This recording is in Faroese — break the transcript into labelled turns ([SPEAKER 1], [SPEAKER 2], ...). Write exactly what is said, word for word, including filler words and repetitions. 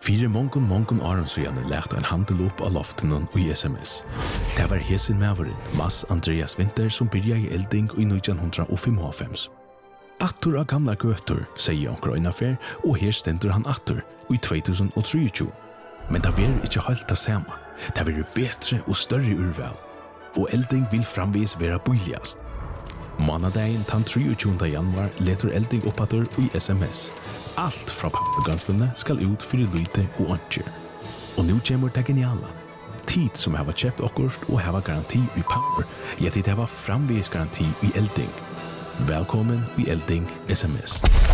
[SPEAKER 1] Fyre mongon mongon åren siden lagt en handel upp av loften og i sms. Det var hesen medvaren, Mass Andreas Winter, som byrja i Elding i nitton fimtiofem. Attur av gamla gøtur, sier onker øynafer, og her stendur han attur i två tusen trettiotro. Men det var ikke helt det samme. Det var betre og større urval. Og Elding vil framvis være bøyligast. Månadagen den treogtjugunda januar leter Elding oppatur i sms. Alt fra pappegamslene skal ut for lyte og ønsker. Og nu kommer det geniala. Tid som hava kjøpt okkurst og hava garanti i power, ja, det hava framvis garanti i Elding. Velkommen i Elding sms.